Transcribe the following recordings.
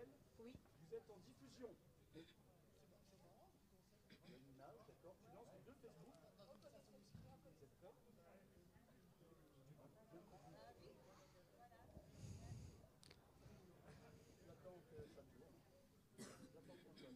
Oui. Vous êtes en diffusion. Vous êtes d'accord. Tu lances les deux Facebook. D'accord. J'attends que ça tourne. J'attends qu'on tourne.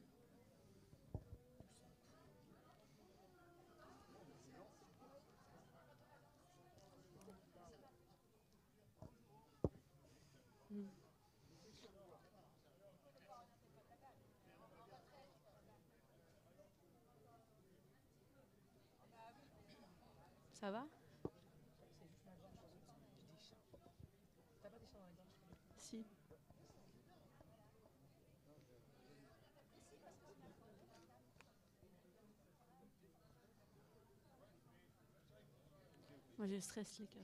Ça va? Si. Moi, je stresse les câbles.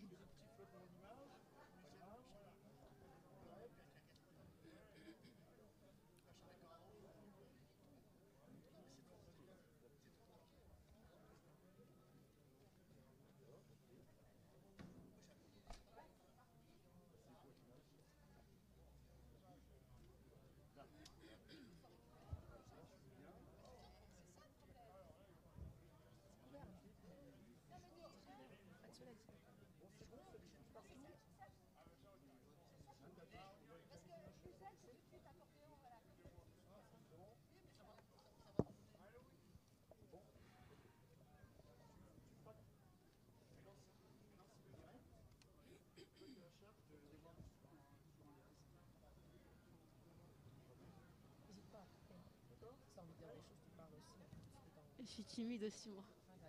Je suis timide aussi, moi.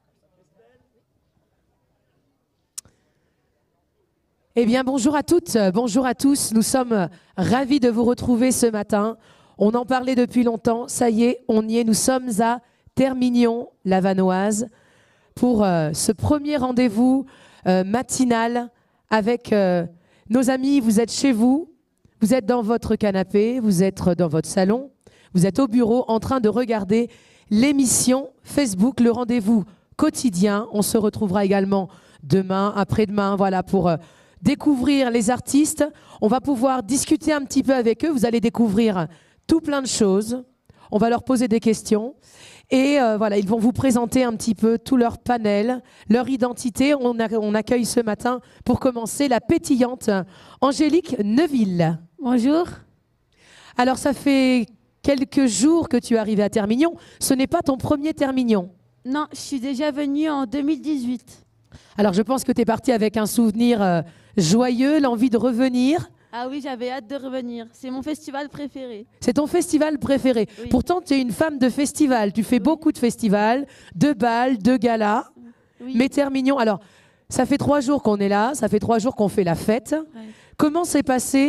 Eh bien, bonjour à toutes, bonjour à tous. Nous sommes ravis de vous retrouver ce matin. On en parlait depuis longtemps. Ça y est, on y est. Nous sommes à Termignon, la Vanoise, pour ce premier rendez-vous matinal avec nos amis. Vous êtes chez vous, vous êtes dans votre canapé, vous êtes dans votre salon, vous êtes au bureau en train de regarder l'émission Facebook, le rendez-vous quotidien. On se retrouvera également demain, après-demain, voilà, pour découvrir les artistes. On va pouvoir discuter un petit peu avec eux. Vous allez découvrir tout plein de choses. On va leur poser des questions. Et voilà, ils vont vous présenter un petit peu tout leur panel, leur identité. On accueille ce matin, pour commencer, la pétillante Angélique Neuville. Bonjour. Alors, ça fait quelques jours que tu es arrivée à Termignon. Ce n'est pas ton premier Termignon. Non, je suis déjà venue en 2018. Alors, je pense que tu es partie avec un souvenir joyeux, l'envie de revenir. Ah oui, j'avais hâte de revenir. C'est mon festival préféré. C'est ton festival préféré. Oui. Pourtant, tu es une femme de festival. Tu fais beaucoup de festivals, de bals, de galas. Oui. Mais Termignon, alors, ça fait 3 jours qu'on est là, ça fait 3 jours qu'on fait la fête. Ouais. Comment se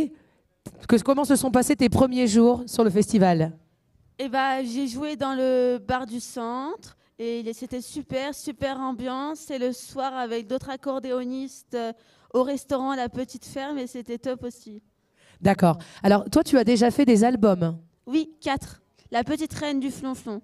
sont passés tes premiers jours sur le festival? Et j'ai joué dans le bar du centre et c'était super ambiance. Et le soir avec d'autres accordéonistes au restaurant La Petite Ferme et c'était top aussi. D'accord. Alors, toi, tu as déjà fait des albums. Oui, 4. La Petite Reine du Flonflon.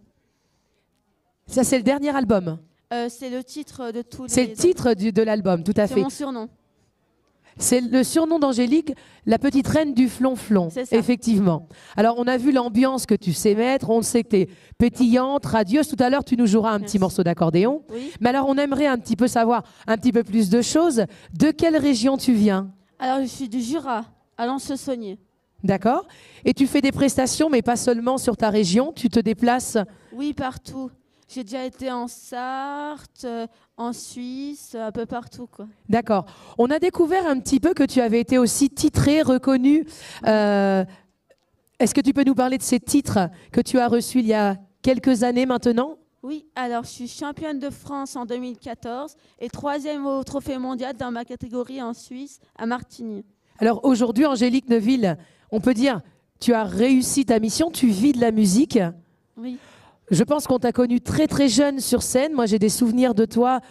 Ça, c'est le dernier album. C'est le titre de tous les... C'est le titre de l'album, tout à C'est fait. mon surnom. C'est le surnom d'Angélique, la petite reine du flonflon, C'est ça. effectivement. Alors, on a vu l'ambiance que tu sais mettre, on sait que tu es pétillante, radieuse. Tout à l'heure, tu nous joueras un petit morceau d'accordéon. Oui. Mais alors, on aimerait un petit peu savoir un petit peu plus de choses. De quelle région tu viens? Alors, je suis du Jura, à Lens-le-Saunier. D'accord. Et tu fais des prestations, mais pas seulement sur ta région, tu te déplaces. Oui, partout. J'ai déjà été en Sarthe, en Suisse, un peu partout, quoi. D'accord. On a découvert un petit peu que tu avais été aussi titrée, reconnue. Est-ce que tu peux nous parler de ces titres que tu as reçus il y a quelques années maintenant? Oui, alors je suis championne de France en 2014 et 3e au Trophée mondial dans ma catégorie en Suisse, à Martigny. Alors aujourd'hui, Angélique Neuville, on peut dire, tu as réussi ta mission, tu vis de la musique. Oui. Je pense qu'on t'a connue très très jeune sur scène. Moi, j'ai des souvenirs de toi.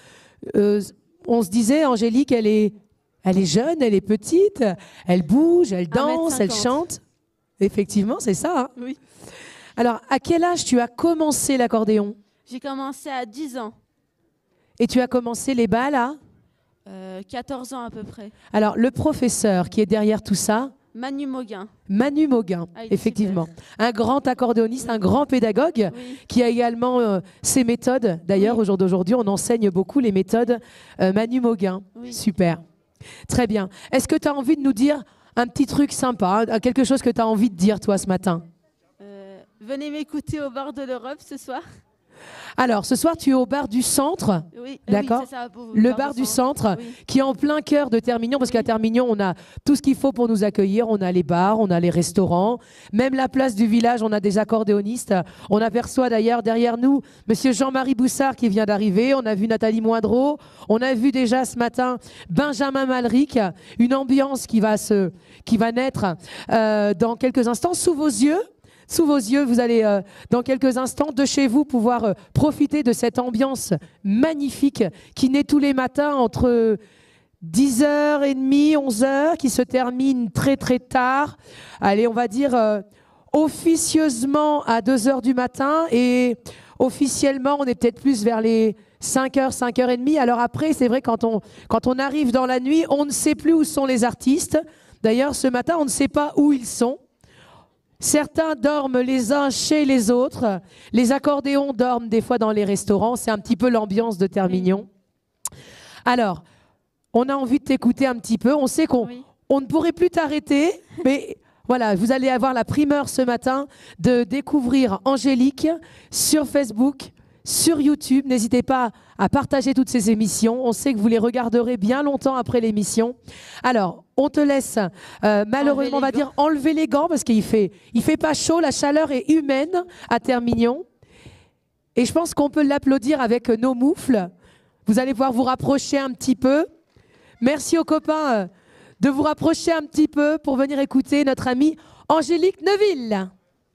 On se disait, Angélique, elle est jeune, elle est petite, elle bouge, elle danse, 1m50. elle chante. Effectivement, c'est ça. Hein. Oui. Alors, à quel âge tu as commencé l'accordéon? J'ai commencé à 10 ans, Et tu as commencé les bals à 14 ans à peu près. Alors, le professeur qui est derrière tout ça, Manu Mauguin. Manu Mauguin, Ah, il est effectivement. Un grand accordéoniste, un grand pédagogue Oui. qui a également ses méthodes. D'ailleurs, Oui. au jour d'aujourd'hui, on enseigne beaucoup les méthodes Manu Mauguin. Oui. Super. Très bien. Est-ce que tu as envie de nous dire un petit truc sympa, quelque chose que tu as envie de dire, toi, ce matin? Venez m'écouter au bord de l'Europe ce soir. Alors, ce soir, tu es au bar du centre. Oui, D'accord. oui, c'est ça, Le bar du centre, Oui. qui est en plein cœur de Termignon, parce qu'à Termignon, on a tout ce qu'il faut pour nous accueillir. On a les bars, on a les restaurants, même la place du village, on a des accordéonistes. On aperçoit d'ailleurs derrière nous Monsieur Jean-Marie Boussard qui vient d'arriver. On a vu Nathalie Moindreau. On a vu déjà ce matin Benjamin Malric. Une ambiance qui va naître dans quelques instants sous vos yeux. Sous vos yeux, vous allez dans quelques instants de chez vous pouvoir profiter de cette ambiance magnifique qui naît tous les matins entre 10h30, 11h, qui se termine très très tard. Allez, on va dire officieusement à 2h du matin et officiellement on est peut-être plus vers les 5h, 5h30. Alors après, c'est vrai, quand on arrive dans la nuit, on ne sait plus où sont les artistes. D'ailleurs, ce matin, on ne sait pas où ils sont. Certains dorment les uns chez les autres. Les accordéons dorment des fois dans les restaurants. C'est un petit peu l'ambiance de Termignon. Alors, on a envie de t'écouter un petit peu. On sait qu'on ne pourrait plus t'arrêter, mais voilà, vous allez avoir la primeur ce matin de découvrir Angélique sur Facebook, sur YouTube. N'hésitez pas à partager toutes ces émissions. On sait que vous les regarderez bien longtemps après l'émission. Alors, on te laisse malheureusement, on va dire, enlever les gants parce qu'il fait pas chaud. La chaleur est humaine à Termignon. Et je pense qu'on peut l'applaudir avec nos moufles. Vous allez pouvoir vous rapprocher un petit peu. Merci aux copains de vous rapprocher un petit peu pour venir écouter notre amie Angélique Neuville.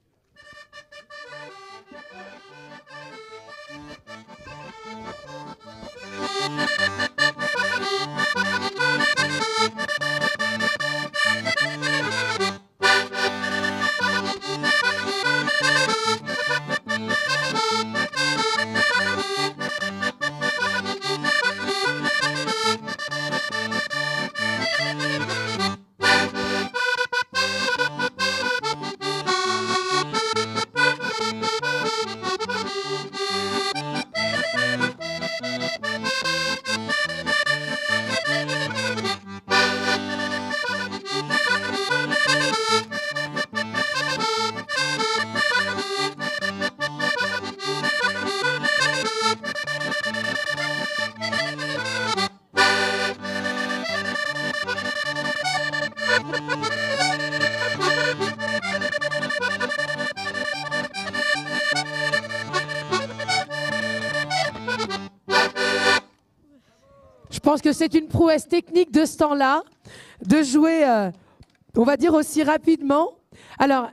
Je pense que c'est une prouesse technique de ce temps-là, de jouer, on va dire, aussi rapidement. Alors,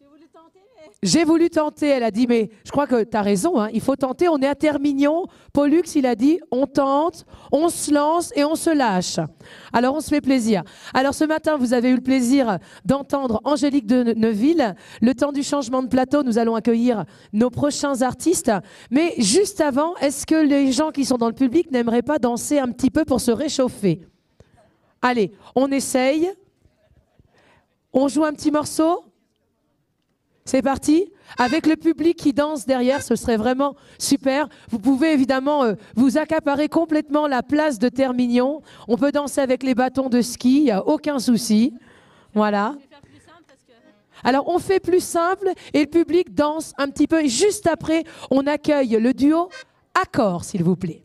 j'ai voulu tenter, elle a dit, mais je crois que tu as raison, hein, il faut tenter, on est à Termignon. Pollux, il a dit, on tente, on se lance et on se lâche. Alors, on se fait plaisir. Alors, ce matin, vous avez eu le plaisir d'entendre Angélique de Neuville. Le temps du changement de plateau, nous allons accueillir nos prochains artistes. Mais juste avant, est-ce que les gens qui sont dans le public n'aimeraient pas danser un petit peu pour se réchauffer? Allez, on essaye. On joue un petit morceau? C'est parti. Avec le public qui danse derrière, ce serait vraiment super. Vous pouvez évidemment vous accaparer complètement la place de Termignon. On peut danser avec les bâtons de ski, il n'y a aucun souci. Voilà. Alors on fait plus simple et le public danse un petit peu. Et juste après, on accueille le duo Accord, s'il vous plaît.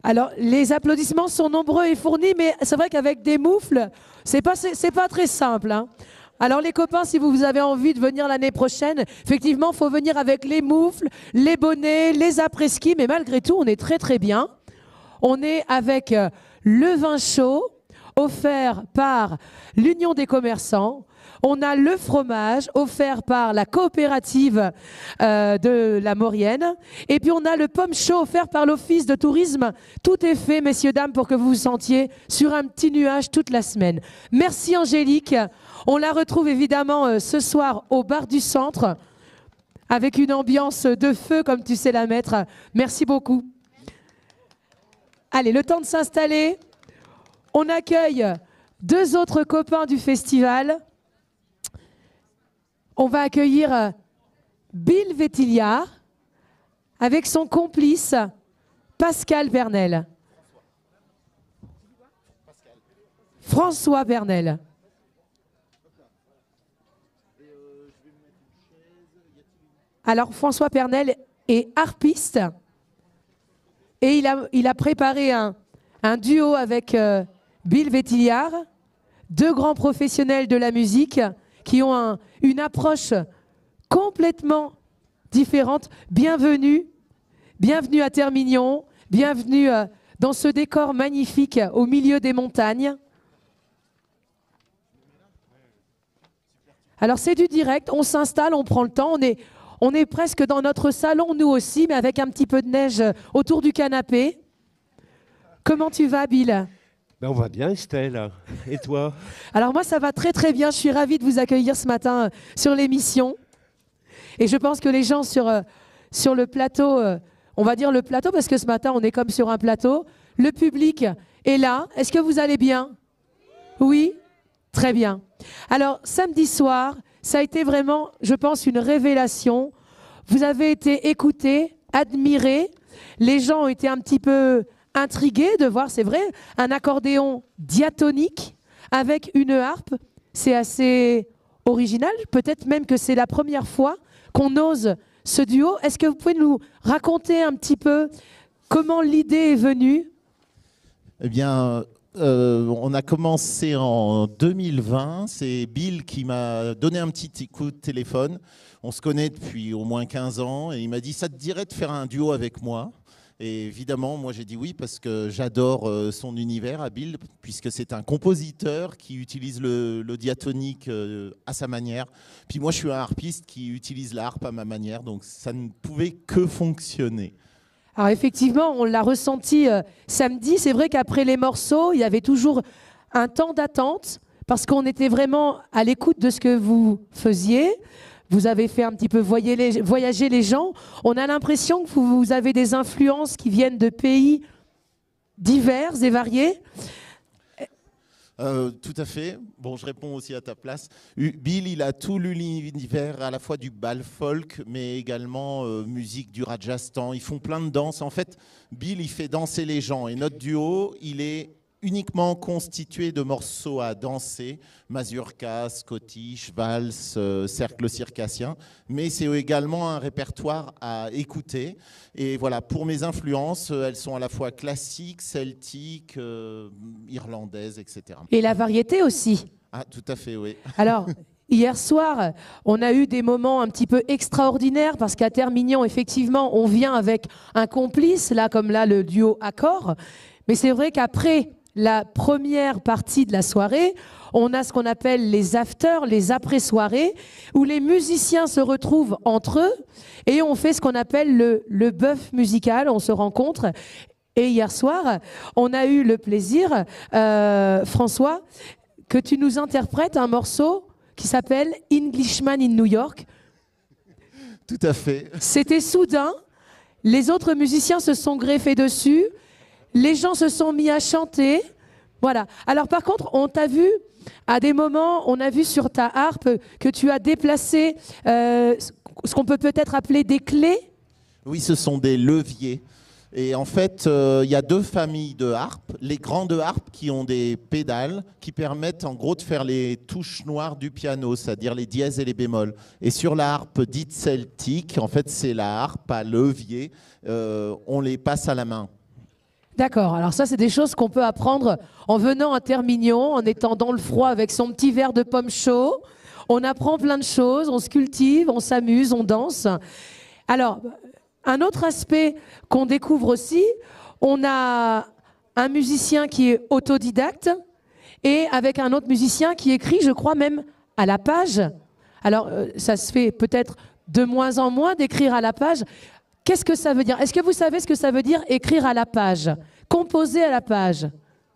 Alors, les applaudissements sont nombreux et fournis, mais c'est vrai qu'avec des moufles, c'est pas très simple, hein. Alors les copains, si vous avez envie de venir l'année prochaine, effectivement, il faut venir avec les moufles, les bonnets, les après-ski, mais malgré tout, on est très très bien. On est avec le vin chaud, offert par l'Union des commerçants. On a le fromage offert par la coopérative de la Maurienne. Et puis on a le pomme chaud offert par l'Office de tourisme. Tout est fait, messieurs, dames, pour que vous vous sentiez sur un petit nuage toute la semaine. Merci Angélique. On la retrouve évidemment ce soir au bar du centre avec une ambiance de feu comme tu sais la mettre. Merci beaucoup. Allez, le temps de s'installer. On accueille 2 autres copains du festival. On va accueillir Bill Vétillard avec son complice Pascal Bernel. François Bernel. Alors François Bernel est harpiste et il a préparé un duo avec Bill Vétillard, 2 grands professionnels de la musique qui ont une approche complètement différente. Bienvenue à Termignon, bienvenue dans ce décor magnifique au milieu des montagnes. Alors c'est du direct, on s'installe, on prend le temps, on est presque dans notre salon, nous aussi, mais avec un petit peu de neige autour du canapé. Comment tu vas, Bill ? Ben on va bien, Estelle. Et toi? Alors moi, ça va très très bien. Je suis ravie de vous accueillir ce matin sur l'émission. Et je pense que les gens sur le plateau, on va dire le plateau, parce que ce matin, on est comme sur un plateau. Le public est là. Est-ce que vous allez bien? Oui? Très bien. Alors, samedi soir, ça a été vraiment, je pense, une révélation. Vous avez été écoutés, admirés. Les gens ont été un petit peu intrigués de voir, c'est vrai, un accordéon diatonique avec une harpe. C'est assez original. Peut-être même que c'est la première fois qu'on ose ce duo. Est-ce que vous pouvez nous raconter un petit peu comment l'idée est venue? Eh bien, on a commencé en 2020. C'est Bill qui m'a donné un petit coup de téléphone. On se connaît depuis au moins 15 ans et il m'a dit « ça te dirait de faire un duo avec moi ?» Et évidemment, moi j'ai dit oui parce que j'adore son univers à Bill, puisque c'est un compositeur qui utilise le diatonique à sa manière. Puis moi je suis un harpiste qui utilise la harpe à ma manière, donc ça ne pouvait que fonctionner. Alors effectivement, on l'a ressenti samedi. C'est vrai qu'après les morceaux, il y avait toujours un temps d'attente parce qu'on était vraiment à l'écoute de ce que vous faisiez. Vous avez fait un petit peu voyager les gens. On a l'impression que vous avez des influences qui viennent de pays divers et variés. Tout à fait. Bon, je réponds aussi à ta place. Bill, il a tout l'univers à la fois du bal folk, mais également musique du Rajasthan. Ils font plein de danses. En fait, Bill, il fait danser les gens. Et notre duo, il est uniquement constitué de morceaux à danser, mazurka, scottish, valse, cercle circassien, mais c'est également un répertoire à écouter. Et voilà, pour mes influences, elles sont à la fois classiques, celtiques, irlandaises, etc. Et la variété aussi. Ah, tout à fait, oui. Alors, hier soir, on a eu des moments un petit peu extraordinaires parce qu'à Termignon, effectivement, on vient avec un complice, là comme là, le duo Accord. Mais c'est vrai qu'après la première partie de la soirée, on a ce qu'on appelle les afters, les après-soirées, où les musiciens se retrouvent entre eux et on fait ce qu'on appelle le bœuf musical, on se rencontre. Et hier soir, on a eu le plaisir, François, que tu nous interprètes un morceau qui s'appelle Englishman in New York. Tout à fait. C'était soudain, les autres musiciens se sont greffés dessus. Les gens se sont mis à chanter. Voilà. Alors par contre, on t'a vu à des moments, on a vu sur ta harpe que tu as déplacé ce qu'on peut peut-être appeler des clés. Oui, ce sont des leviers. Et en fait, il y a 2 familles de harpes. Les grandes harpes qui ont des pédales qui permettent en gros de faire les touches noires du piano, c'est-à-dire les dièses et les bémols. Et sur la harpe dite celtique, en fait, c'est la harpe à levier. On les passe à la main. D'accord, alors ça c'est des choses qu'on peut apprendre en venant à Termignon, en étant dans le froid avec son petit verre de pomme chaud. On apprend plein de choses, on se cultive, on s'amuse, on danse. Alors, un autre aspect qu'on découvre aussi, on a un musicien qui est autodidacte et avec un autre musicien qui écrit, je crois même, à la page. Alors, ça se fait peut-être de moins en moins d'écrire à la page. Qu'est-ce que ça veut dire? Est-ce que vous savez ce que ça veut dire écrire à la page? Composer à la page?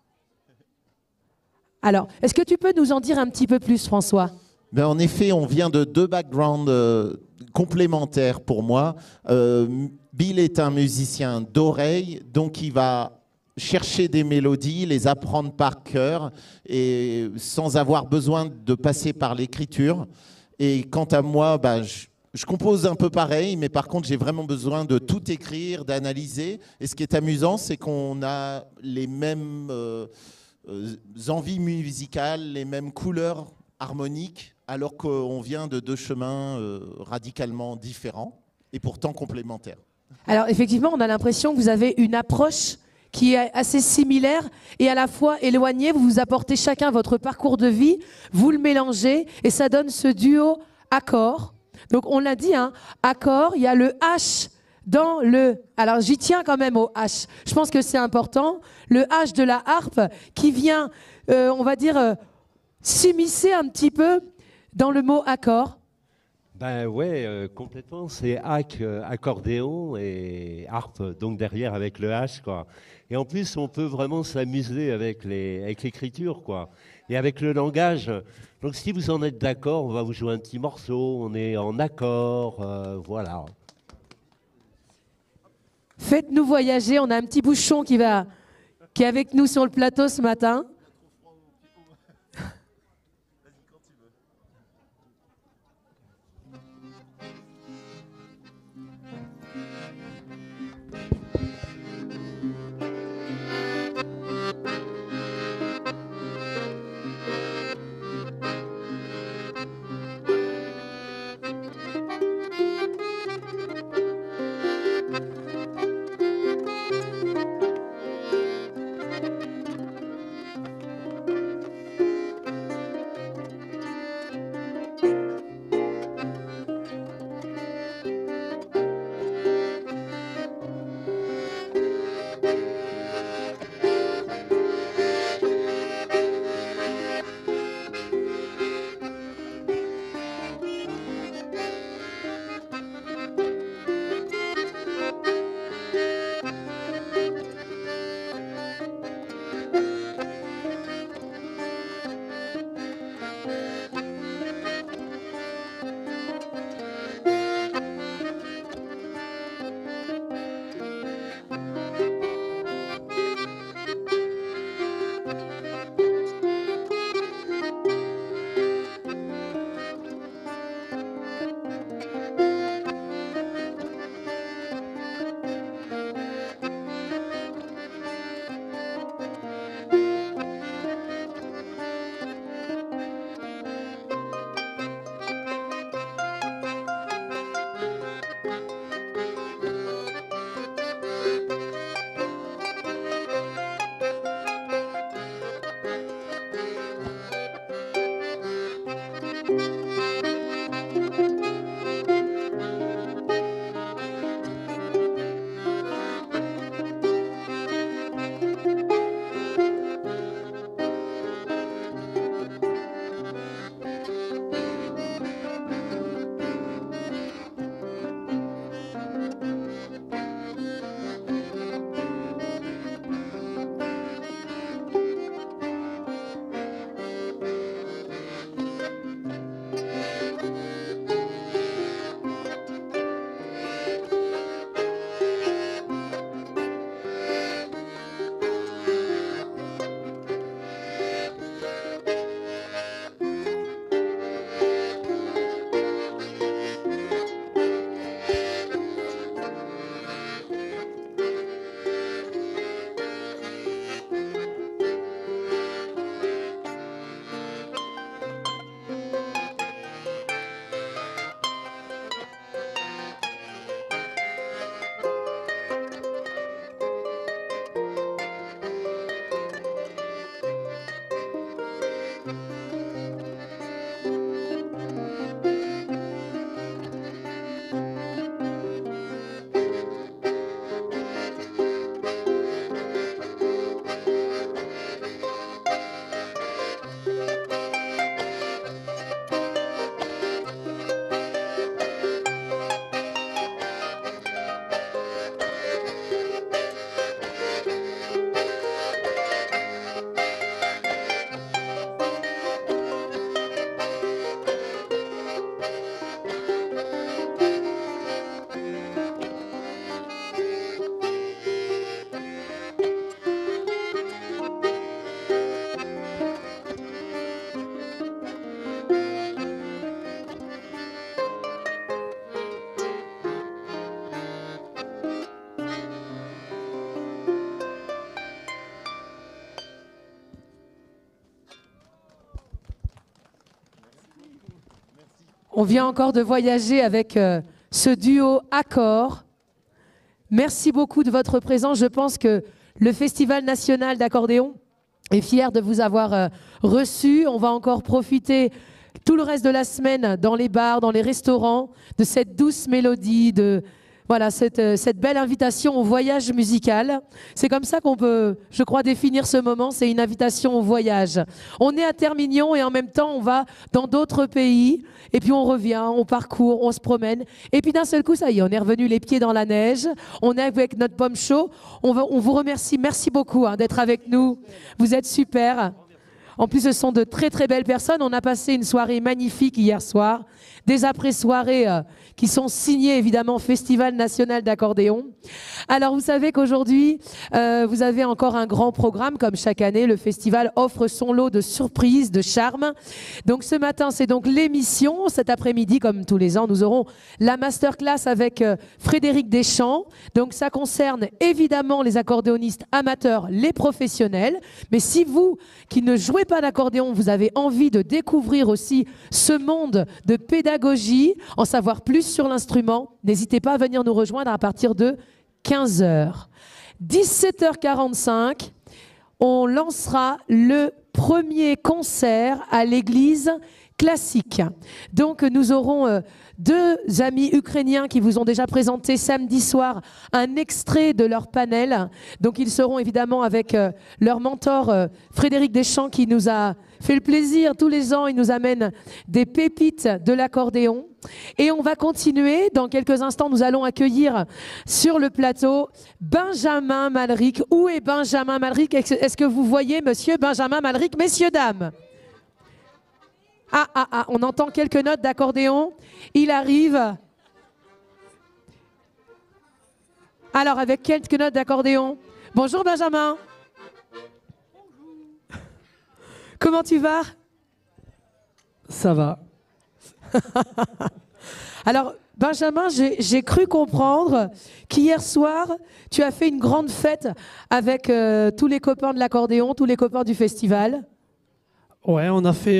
Alors, est-ce que tu peux nous en dire un petit peu plus, François? Ben, en effet, on vient de deux backgrounds complémentaires pour moi. Bill est un musicien d'oreille, donc il va chercher des mélodies, les apprendre par cœur, et sans avoir besoin de passer par l'écriture. Et quant à moi, ben, je compose un peu pareil, mais par contre, j'ai vraiment besoin de tout écrire, d'analyser. Et ce qui est amusant, c'est qu'on a les mêmes envies musicales, les mêmes couleurs harmoniques, alors qu'on vient de deux chemins radicalement différents et pourtant complémentaires. Alors, effectivement, on a l'impression que vous avez une approche qui est assez similaire et à la fois éloignée. Vous vous apportez chacun votre parcours de vie, vous le mélangez et ça donne ce duo accord. Donc on l'a dit, hein, accord, il y a le H dans le... Alors j'y tiens quand même au H. Je pense que c'est important. Le H de la harpe qui vient, on va dire, s'immiscer un petit peu dans le mot accord. Ben ouais, complètement. C'est accordéon et harpe, donc derrière avec le H, quoi. Et en plus, on peut vraiment s'amuser avec l'écriture, quoi. Et avec le langage. Donc si vous en êtes d'accord, on va vous jouer un petit morceau. On est en accord, voilà. Faites-nous voyager. On a un petit bouchon qui est avec nous sur le plateau ce matin. On vient encore de voyager avec ce duo Accord. Merci beaucoup de votre présence. Je pense que le Festival national d'accordéon est fier de vous avoir reçu. On va encore profiter tout le reste de la semaine dans les bars, dans les restaurants, de cette douce mélodie, de voilà, cette belle invitation au voyage musical. C'est comme ça qu'on peut, je crois, définir ce moment. C'est une invitation au voyage. On est à Termignon et en même temps, on va dans d'autres pays. Et puis on revient, on parcourt, on se promène. Et puis d'un seul coup, ça y est, on est revenu les pieds dans la neige. On est avec notre pomme chaud. On vous remercie. Merci beaucoup d'être avec nous. Vous êtes super. En plus, ce sont de très très belles personnes. On a passé une soirée magnifique hier soir. Des après-soirées qui sont signées évidemment Festival national d'accordéon. Alors vous savez qu'aujourd'hui, vous avez encore un grand programme. Comme chaque année, le festival offre son lot de surprises, de charme. Donc ce matin, c'est donc l'émission. Cet après-midi, comme tous les ans, nous aurons la masterclass avec Frédéric Deschamps. Donc ça concerne évidemment les accordéonistes amateurs, les professionnels. Mais si vous, qui ne jouez pas d'accordéon, vous avez envie de découvrir aussi ce monde de pédagogie, en savoir plus sur l'instrument, n'hésitez pas à venir nous rejoindre à partir de 15h. 17h45, on lancera le premier concert à l'église classique. Donc nous aurons deux amis ukrainiens qui vous ont déjà présenté samedi soir un extrait de leur panel. Donc ils seront évidemment avec leur mentor Frédéric Deschamps qui nous a fait le plaisir tous les ans. Il nous amène des pépites de l'accordéon. Et on va continuer. Dans quelques instants, nous allons accueillir sur le plateau Benjamin Malric. Où est Benjamin Malric? Est-ce que vous voyez monsieur Benjamin Malric, messieurs, dames? On entend quelques notes d'accordéon. Il arrive. Alors, avec quelques notes d'accordéon. Bonjour Benjamin. Comment tu vas? Ça va. Alors, Benjamin, j'ai cru comprendre qu'hier soir, tu as fait une grande fête avec tous les copains de l'accordéon, tous les copains du festival. Ouais, on a fait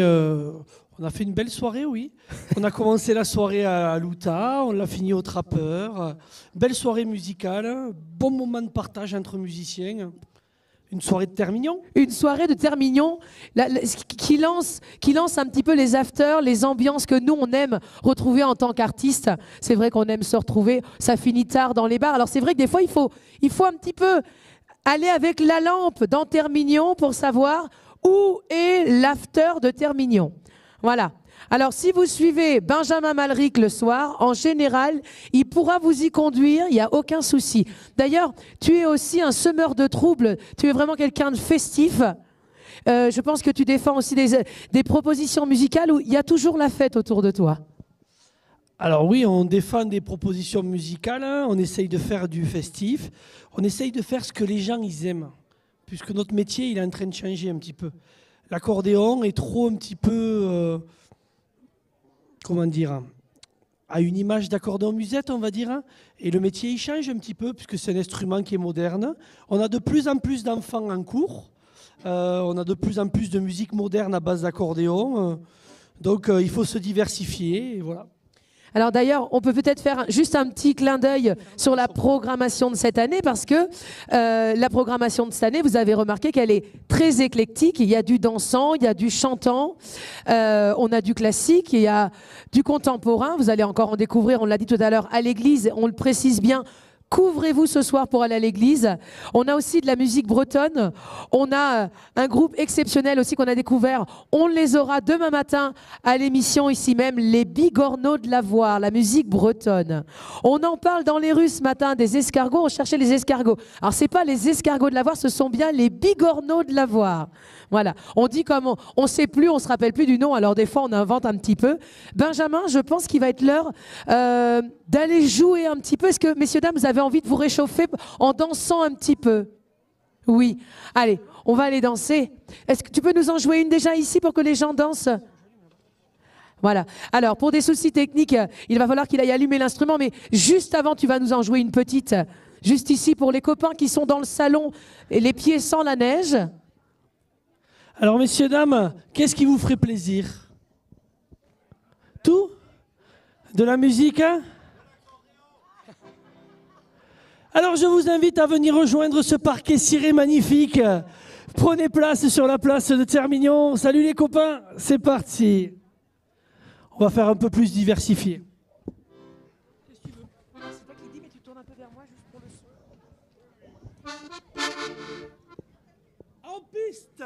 une belle soirée, oui. On a commencé la soirée à Louta, on l'a fini au Trappeur. Belle soirée musicale, bon moment de partage entre musiciens. Une soirée de Termignon. Une soirée de Termignon qui lance un petit peu les afters, les ambiances que nous, on aime retrouver en tant qu'artistes. C'est vrai qu'on aime se retrouver, ça finit tard dans les bars. Alors c'est vrai que des fois, il faut un petit peu aller avec la lampe dans Termignon pour savoir où est l'after de Termignon. Voilà. Alors, si vous suivez Benjamin Malric le soir, en général, il pourra vous y conduire, il n'y a aucun souci. D'ailleurs, tu es aussi un semeur de troubles, tu es vraiment quelqu'un de festif. Je pense que tu défends aussi des propositions musicales où il y a toujours la fête autour de toi. Alors oui, on défend des propositions musicales, on essaye de faire du festif, on essaye de faire ce que les gens ils aiment, puisque notre métier il est en train de changer un petit peu. L'accordéon est trop un petit peu... comment dire, à une image d'accordéon musette, on va dire. Et le métier, il change un petit peu, puisque c'est un instrument qui est moderne. On a de plus en plus d'enfants en cours. On a de plus en plus de musique moderne à base d'accordéon. Donc, il faut se diversifier, et voilà. Alors d'ailleurs, on peut peut-être faire juste un petit clin d'œil sur la programmation de cette année, parce que la programmation de cette année, vous avez remarqué qu'elle est très éclectique. Il y a du dansant, il y a du chantant, on a du classique, il y a du contemporain. Vous allez encore en découvrir, on l'a dit tout à l'heure, à l'église, on le précise bien. Couvrez-vous ce soir pour aller à l'église. On a aussi de la musique bretonne. On a un groupe exceptionnel aussi qu'on a découvert. On les aura demain matin à l'émission ici même, les Bigorneaux de Lavoir, la musique bretonne. On en parle dans les rues ce matin, des escargots. On cherchait les escargots. Alors c'est pas les escargots de Lavoir, ce sont bien les Bigorneaux de Lavoir. Voilà. On dit comme on sait plus, on se rappelle plus du nom. Alors des fois on invente un petit peu. Benjamin, je pense qu'il va être l'heure d'aller jouer un petit peu. Est-ce que messieurs dames, vous avez envie de vous réchauffer en dansant un petit peu? Oui. Allez, on va aller danser. Est-ce que tu peux nous en jouer une déjà ici pour que les gens dansent? Voilà. Alors, pour des soucis techniques, il va falloir qu'il aille allumer l'instrument, mais juste avant, tu vas nous en jouer une petite, juste ici, pour les copains qui sont dans le salon et les pieds sans la neige. Alors, messieurs, dames, qu'est-ce qui vous ferait plaisir? Tout? De la musique, hein? Alors je vous invite à venir rejoindre ce parquet ciré magnifique. Prenez place sur la place de Termignon. Salut les copains, c'est parti. On va faire un peu plus diversifié. Qu'est-ce que tu veux? C'est toi qui dis, mais tu tournes un peu vers moi juste pour le son. En piste.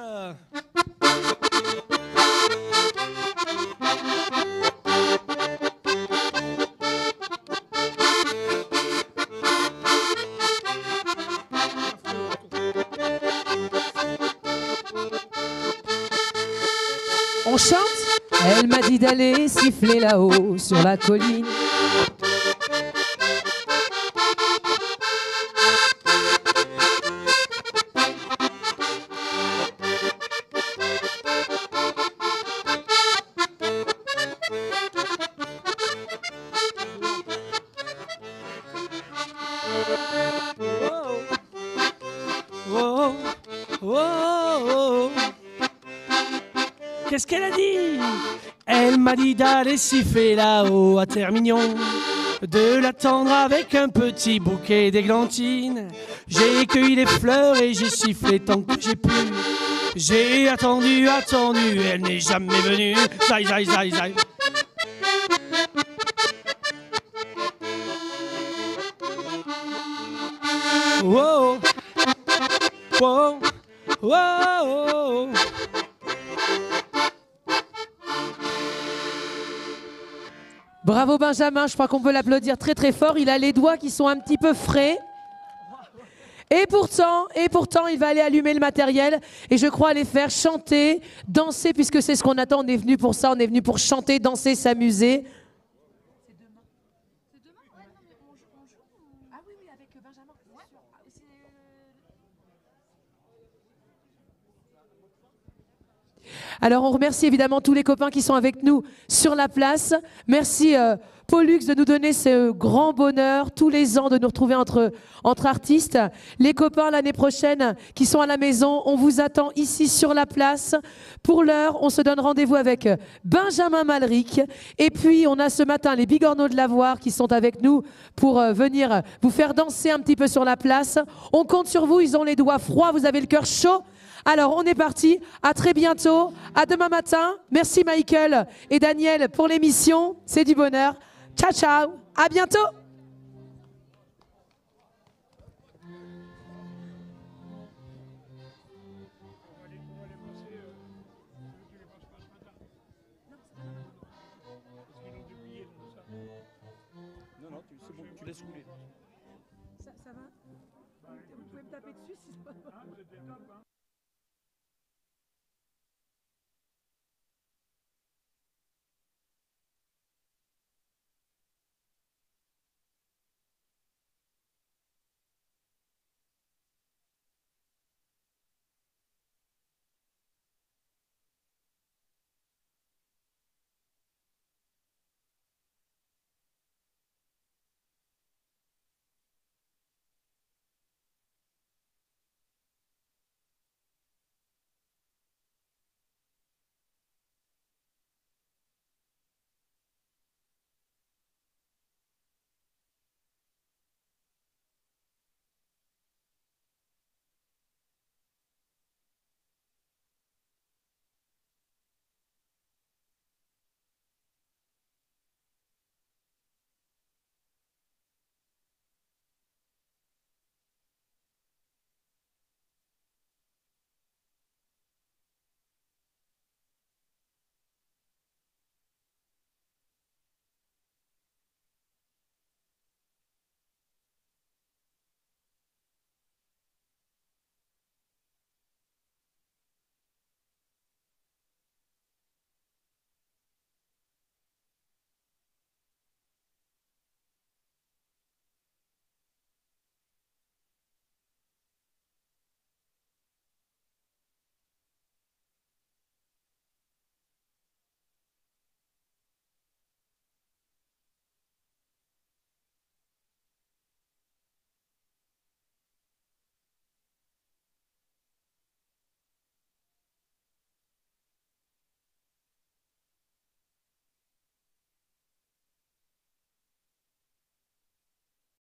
On chante. Elle m'a dit d'aller siffler là-haut sur la colline. Oh, oh, oh. Qu'est-ce qu'elle a dit? Elle m'a dit d'aller siffler là-haut à Termignon, de l'attendre avec un petit bouquet d'églantines. J'ai cueilli les fleurs et j'ai sifflé tant que j'ai pu. J'ai attendu, attendu, elle n'est jamais venue. Zai, zai, zai, zai. Wow, wow, wow. Bravo Benjamin, je crois qu'on peut l'applaudir très très fort. Il a les doigts qui sont un petit peu frais. Et pourtant, il va aller allumer le matériel et je crois aller faire chanter, danser, puisque c'est ce qu'on attend. On est venu pour ça, on est venu pour chanter, danser, s'amuser. C'est demain. C'est demain? Ouais, non, mais on joue. Ah oui, oui, avec Benjamin, c'est sûr. Alors, on remercie évidemment tous les copains qui sont avec nous sur la place. Merci Pollux de nous donner ce grand bonheur tous les ans de nous retrouver entre artistes. Les copains l'année prochaine qui sont à la maison, on vous attend ici sur la place. Pour l'heure, on se donne rendez-vous avec Benjamin Malric. Et puis, on a ce matin les Bigorneaux de Lavoir qui sont avec nous pour venir vous faire danser un petit peu sur la place. On compte sur vous, ils ont les doigts froids, vous avez le cœur chaud. Alors, on est parti. À très bientôt. À demain matin. Merci Michael et Daniel pour l'émission. C'est du bonheur. Ciao, ciao. À bientôt. Non, non, c'est bon, tu laisses rouler.